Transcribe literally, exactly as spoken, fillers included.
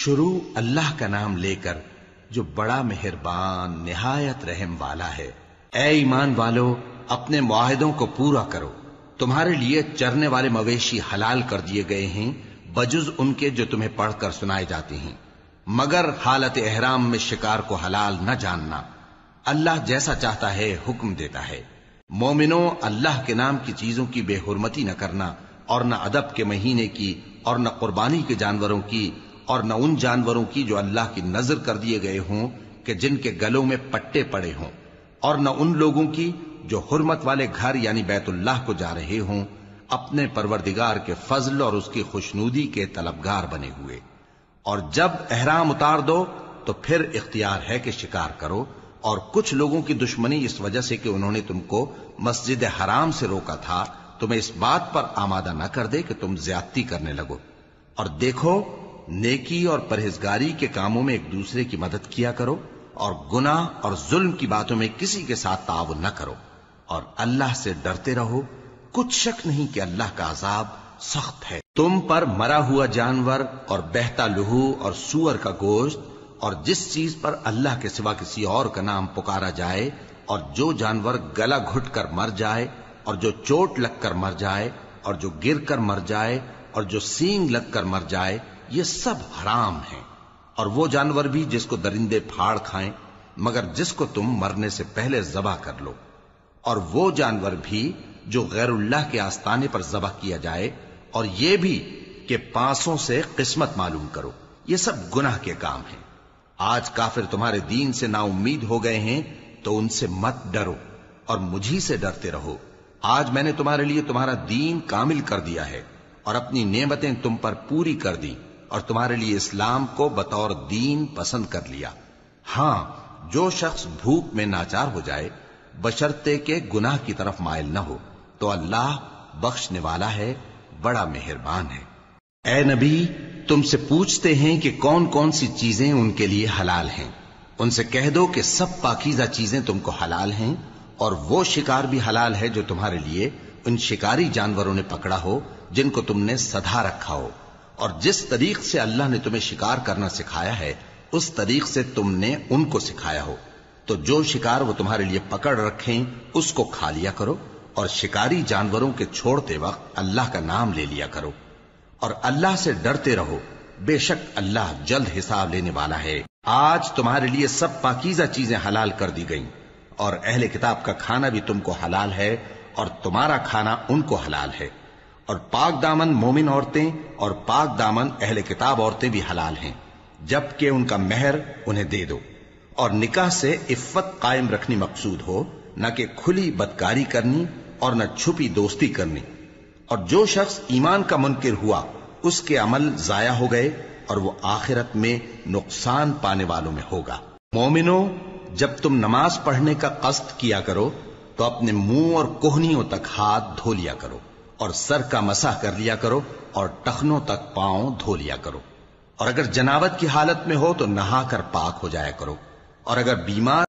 شروع اللہ کا نام لے کر جو بڑا مہربان نہایت رحم والا ہے۔ اے ایمان والو، اپنے معاہدوں کو پورا کرو۔ تمہارے لیے چرنے والے مویشی حلال کر دیے گئے ہیں بجز ان کے جو تمہیں پڑھ کر سنائے جاتے ہیں، مگر حالت احرام میں شکار کو حلال نہ جاننا۔ اللہ جیسا چاہتا ہے حکم دیتا ہے۔ مومنوں، اللہ کے نام کی چیزوں کی بے حرمتی نہ کرنا، اور نہ ادب کے مہینے کی، اور نہ قربانی کے جانوروں کی، اور نہ ان جانوروں کی جو اللہ کی نذر کر دیے گئے ہوں کہ جن کے گلوں میں پٹے پڑے ہوں، اور نہ ان لوگوں کی جو حرمت والے گھر یعنی بیت اللہ کو جا رہے ہوں، اپنے پروردگار کے فضل اور اس کی خوشنودی کے طلبگار بنے ہوئے۔ اور جب احرام اتار دو تو پھر اختیار ہے کہ شکار کرو، اور کچھ لوگوں کی دشمنی اس وجہ سے کہ انہوں نے تم کو مسجد حرام سے روکا تھا، تمہیں اس بات پر آمادہ نہ کر دے کہ تم زیادتی کرنے لگو۔ اور دیکھو، نیکی اور پرہیزگاری کے کاموں میں ایک دوسرے کی مدد کیا کرو، اور گناہ اور ظلم کی باتوں میں کسی کے ساتھ تعاون نہ کرو، اور اللہ سے ڈرتے رہو۔ کچھ شک نہیں کہ اللہ کا عذاب سخت ہے۔ تم پر مرا ہوا جانور اور بہتا لہو اور سور کا گوشت اور جس چیز پر اللہ کے سوا کسی اور کا نام پکارا جائے، اور جو جانور گلا گھٹ کر مر جائے، اور جو چوٹ لگ کر مر جائے، اور جو گر کر مر جائے، اور جو سینگ لگ کر مر جائے، یہ سب حرام ہیں۔ اور وہ جانور بھی جس کو درندے پھاڑ کھائیں، مگر جس کو تم مرنے سے پہلے ذبح کر لو۔ اور وہ جانور بھی جو غیر اللہ کے آستانے پر ذبح کیا جائے، اور یہ بھی کہ پانسوں سے قسمت معلوم کرو۔ یہ سب گناہ کے کام ہیں۔ آج کافر تمہارے دین سے نا امید ہو گئے ہیں تو ان سے مت ڈرو، اور مجھی سے ڈرتے رہو۔ آج میں نے تمہارے لیے تمہارا دین کامل کر دیا ہے، اور اپنی نعمتیں تم پر پوری کر دی، اور تمہارے لیے اسلام کو بطور دین پسند کر لیا۔ ہاں، جو شخص بھوک میں ناچار ہو جائے بشرطے کہ گناہ کی طرف مائل نہ ہو تو اللہ بخشنے والا ہے، بڑا مہربان ہے۔ اے نبی، تم سے پوچھتے ہیں کہ کون کون سی چیزیں ان کے لیے حلال ہیں۔ ان سے کہہ دو کہ سب پاکیزہ چیزیں تم کو حلال ہیں، اور وہ شکار بھی حلال ہے جو تمہارے لیے ان شکاری جانوروں نے پکڑا ہو جن کو تم نے سدھا رکھا ہو، اور جس طریق سے اللہ نے تمہیں شکار کرنا سکھایا ہے اس طریق سے تم نے ان کو سکھایا ہو۔ تو جو شکار وہ تمہارے لیے پکڑ رکھیں اس کو کھا لیا کرو، اور شکاری جانوروں کے چھوڑتے وقت اللہ کا نام لے لیا کرو، اور اللہ سے ڈرتے رہو، بے شک اللہ جلد حساب لینے والا ہے۔ آج تمہارے لیے سب پاکیزہ چیزیں حلال کر دی گئیں، اور اہل کتاب کا کھانا بھی تم کو حلال ہے، اور تمہارا کھانا ان کو حلال ہے۔ اور پاک دامن مومن عورتیں اور پاک دامن اہل کتاب عورتیں بھی حلال ہیں، جبکہ ان کا مہر انہیں دے دو۔ اور نکاح سے عفت قائم رکھنی مقصود ہو، نہ کہ کھلی بدکاری کرنی اور نہ چھپی دوستی کرنی۔ اور جو شخص ایمان کا منکر ہوا اس کے عمل ضائع ہو گئے، اور وہ آخرت میں نقصان پانے والوں میں ہوگا۔ مومنوں، جب تم نماز پڑھنے کا قصد کیا کرو تو اپنے منہ اور کوہنیوں تک ہاتھ دھو لیا کرو، اور سر کا مسح کر لیا کرو، اور ٹخنوں تک پاؤں دھو لیا کرو۔ اور اگر جنابت کی حالت میں ہو تو نہا کر پاک ہو جایا کرو، اور اگر بیمار